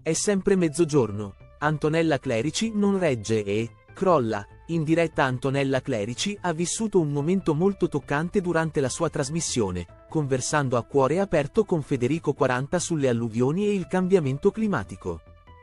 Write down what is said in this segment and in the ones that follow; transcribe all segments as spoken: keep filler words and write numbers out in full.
È sempre mezzogiorno. Antonella Clerici non regge e crolla. In diretta Antonella Clerici ha vissuto un momento molto toccante durante la sua trasmissione, conversando a cuore aperto con Federico quaranta sulle alluvioni e il cambiamento climatico.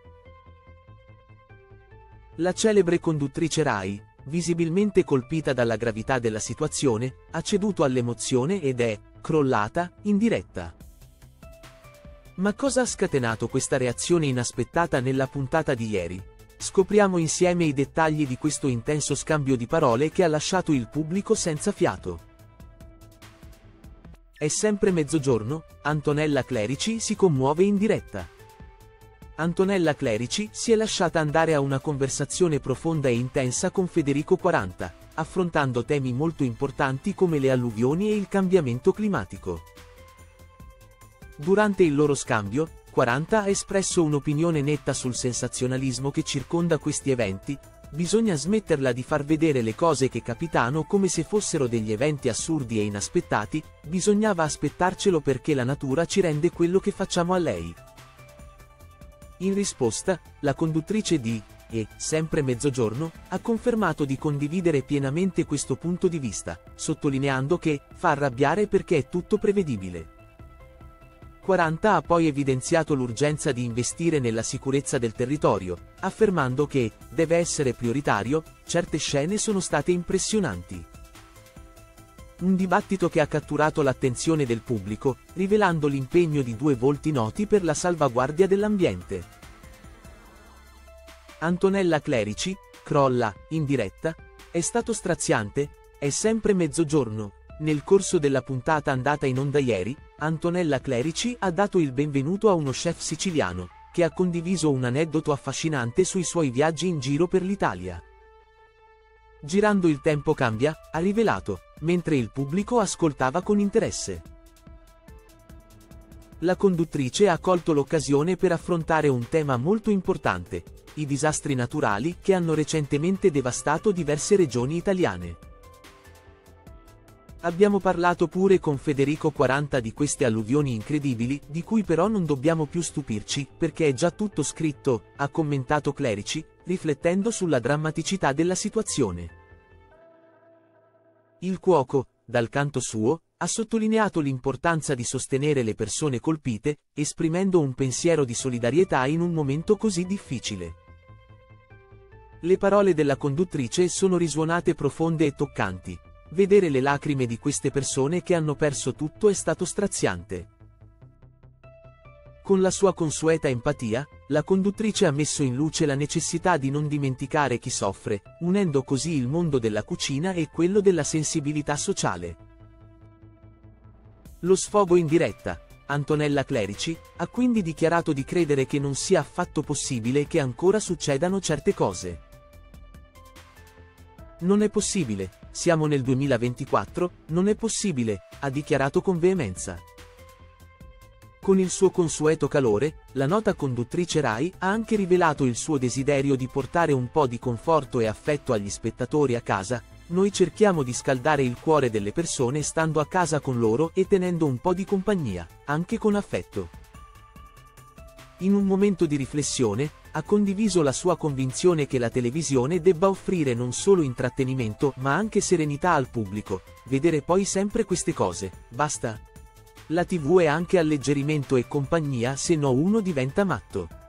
La celebre conduttrice Rai, visibilmente colpita dalla gravità della situazione, ha ceduto all'emozione ed è crollata in diretta. Ma cosa ha scatenato questa reazione inaspettata nella puntata di ieri? Scopriamo insieme i dettagli di questo intenso scambio di parole che ha lasciato il pubblico senza fiato. È sempre mezzogiorno, Antonella Clerici si commuove in diretta. Antonella Clerici si è lasciata andare a una conversazione profonda e intensa con Federico quaranta, affrontando temi molto importanti come le alluvioni e il cambiamento climatico. Durante il loro scambio, quaranta ha espresso un'opinione netta sul sensazionalismo che circonda questi eventi. Bisogna smetterla di far vedere le cose che capitano come se fossero degli eventi assurdi e inaspettati, bisognava aspettarcelo perché la natura ci rende quello che facciamo a lei. In risposta, la conduttrice di E, sempre mezzogiorno, ha confermato di condividere pienamente questo punto di vista, sottolineando che fa arrabbiare perché è tutto prevedibile. quaranta ha poi evidenziato l'urgenza di investire nella sicurezza del territorio, affermando che deve essere prioritario. Certe scene sono state impressionanti. Un dibattito che ha catturato l'attenzione del pubblico, rivelando l'impegno di due volti noti per la salvaguardia dell'ambiente. Antonella Clerici, crolla, in diretta, è stato straziante, è sempre mezzogiorno. Nel corso della puntata andata in onda ieri, Antonella Clerici ha dato il benvenuto a uno chef siciliano, che ha condiviso un aneddoto affascinante sui suoi viaggi in giro per l'Italia. Girando il tempo cambia, ha rivelato, mentre il pubblico ascoltava con interesse. La conduttrice ha colto l'occasione per affrontare un tema molto importante, i disastri naturali che hanno recentemente devastato diverse regioni italiane. Abbiamo parlato pure con Federico quaranta di queste alluvioni incredibili, di cui però non dobbiamo più stupirci, perché è già tutto scritto, ha commentato Clerici, riflettendo sulla drammaticità della situazione. Il cuoco, dal canto suo, ha sottolineato l'importanza di sostenere le persone colpite, esprimendo un pensiero di solidarietà in un momento così difficile. Le parole della conduttrice sono risuonate profonde e toccanti. Vedere le lacrime di queste persone che hanno perso tutto è stato straziante. Con la sua consueta empatia, la conduttrice ha messo in luce la necessità di non dimenticare chi soffre, unendo così il mondo della cucina e quello della sensibilità sociale. Lo sfogo in diretta. Antonella Clerici ha quindi dichiarato di credere che non sia affatto possibile che ancora succedano certe cose. Non è possibile, siamo nel duemilaventiquattro, non è possibile, ha dichiarato con veemenza. Con il suo consueto calore, la nota conduttrice Rai ha anche rivelato il suo desiderio di portare un po' di conforto e affetto agli spettatori a casa. Noi cerchiamo di scaldare il cuore delle persone stando a casa con loro e tenendo un po' di compagnia, anche con affetto. In un momento di riflessione, ha condiviso la sua convinzione che la televisione debba offrire non solo intrattenimento ma anche serenità al pubblico. Vedere poi sempre queste cose, basta. La tivù è anche alleggerimento e compagnia, se no uno diventa matto.